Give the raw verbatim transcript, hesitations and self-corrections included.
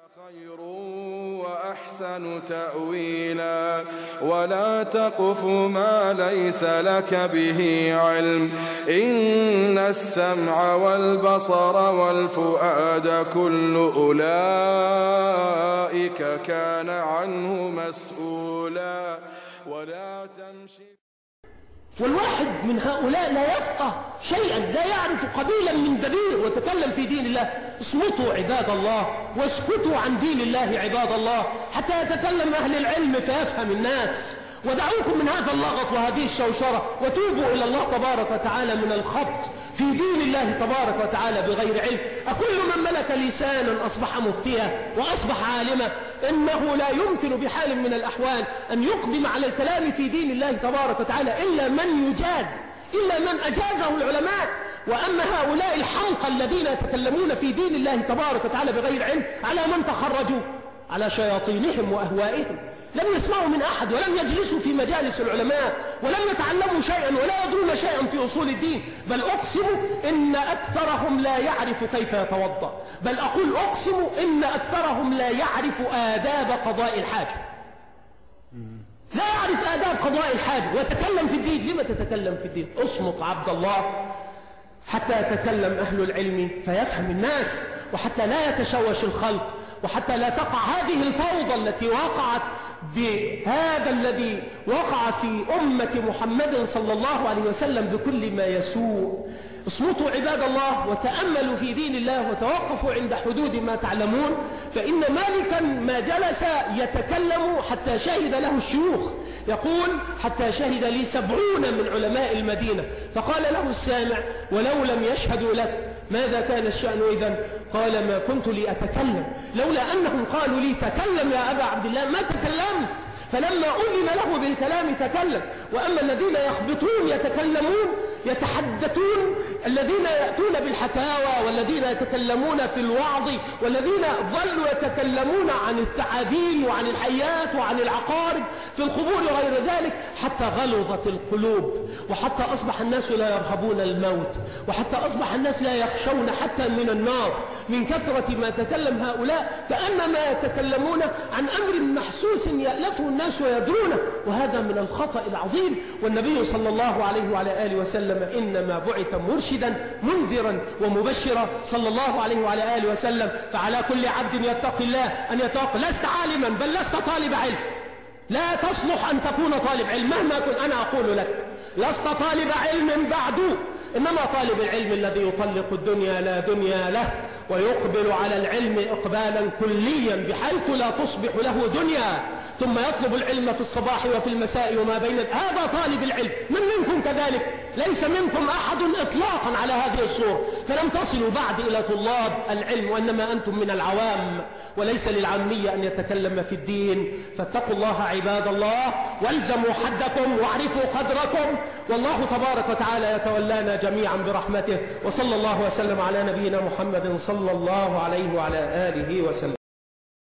خير وأحسن تأويلا ولا تقف ما ليس لك به علم إن السمع والبصر والفؤاد كل أولئك كان عنه مسؤولا ولا تمشي. والواحد من هؤلاء لا يفقه شيئا، لا يعرف قبيلا من دبير وتكلم في دين الله. اصمتوا عباد الله واسكتوا عن دين الله عباد الله حتى يتكلم أهل العلم فيفهم الناس. ودعوكم من هذا اللغط وهذه الشوشرة وتوبوا إلى الله تبارك وتعالى من الخط في دين الله تبارك وتعالى بغير علم. أكل من ملك لسانا أصبح مفتيا وأصبح عالما. إنه لا يمكن بحال من الأحوال أن يقدم على الكلام في دين الله تبارك وتعالى إلا من يجاز، إلا من أجازه العلماء. وأما هؤلاء الحمقى الذين يتكلمون في دين الله تبارك وتعالى بغير علم على من تخرجوا؟ على شياطينهم وأهوائهم. لم يسمعوا من أحد ولم يجلسوا في مجالس العلماء ولم يتعلموا شيئا ولا يدرون شيئا في أصول الدين. بل أقسم إن أكثرهم لا يعرف كيف يتوضأ. بل أقول أقسم إن أكثرهم لا يعرف آداب قضاء الحاجة. لا يعرف آداب قضاء الحاجة ويتكلم في الدين. لما تتكلم في الدين؟ اصمت عبد الله حتى يتكلم أهل العلم فيفهم الناس، وحتى لا يتشوش الخلق، وحتى لا تقع هذه الفوضى التي وقعت بهذا الذي وقع في أمة محمد صلى الله عليه وسلم بكل ما يسوء. اصمتوا عباد الله وتأملوا في دين الله وتوقفوا عند حدود ما تعلمون. فإن مالكا ما جلس يتكلم حتى شهد له الشيوخ. يقول حتى شهد لي سبعون من علماء المدينة. فقال له السامع ولو لم يشهدوا لك ماذا كان الشأن إذن؟ قال ما كنت لأتكلم، لولا أنهم قالوا لي تكلم يا أبا عبد الله ما تكلمت. فلما أذن له بالكلام تكلم. وأما الذين يخبطون يتكلمون يتحدثون، الذين يأتون بالحكاوى والذين يتكلمون في الوعظ والذين ظلوا يتكلمون عن الثعابين وعن الحيات وعن العقارب في القبور وغير ذلك حتى غلظت القلوب، وحتى أصبح الناس لا يرهبون الموت، وحتى أصبح الناس لا يخشون حتى من النار من كثرة ما تكلم هؤلاء، كأنما يتكلمون عن أمر محسوس يألفه الناس ويدرونه. وهذا من الخطأ العظيم. والنبي صلى الله عليه وعلى آله وسلم إنما بعث مرشدا منذرا ومبشرا صلى الله عليه وعلى آله وسلم. فعلى كل عبد يتقي الله أن يتوقع. لست عالما بل لست طالب علم، لا تصلح أن تكون طالب علم مهما كنت. أنا أقول لك لست طالب علم بعد، إنما طالب العلم الذي يطلق الدنيا لا دنيا له ويقبل على العلم إقبالا كليا بحيث لا تصبح له دنيا، ثم يطلب العلم في الصباح وفي المساء وما بين. هذا طالب العلم. من منكم كذلك؟ ليس منكم أحد إطلاقا على هذه الصورة. فلم تصلوا بعد إلى طلاب العلم، وإنما أنتم من العوام، وليس للعامية أن يتكلم في الدين. فاتقوا الله عباد الله والزموا حدكم واعرفوا قدركم، والله تبارك وتعالى يتولانا جميعا برحمته. وصلى الله وسلم على نبينا محمد صلى الله عليه وعلى آله وسلم.